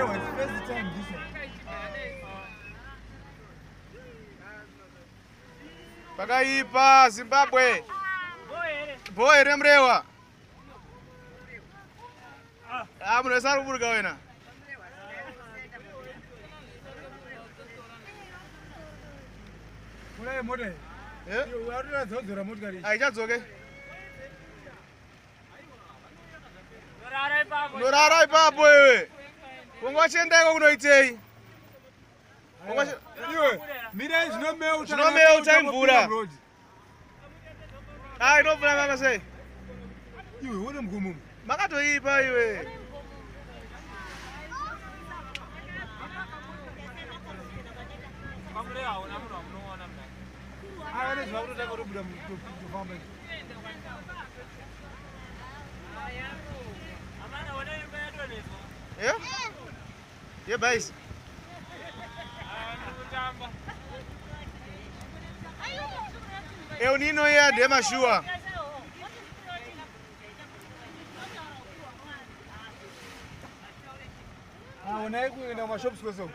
first time this one. Pakaipa Zimbabwe. Boy remrewa. Muna saru burga wena. Mulai mode. Yo warura dzora motikari. Aichadzoke. Norara ipapo wewe. Ungwachendeko kunoitei. Iwe, mira zvinomeu taimvura. Inovhura mama sei. Iwe une mgumu. Makatoipa iwe. Ane zvakutoda kutobuda mufamba. Yeah? Yeah, base. Eu nino ya de mashua. Unai kuenda mashops kweso.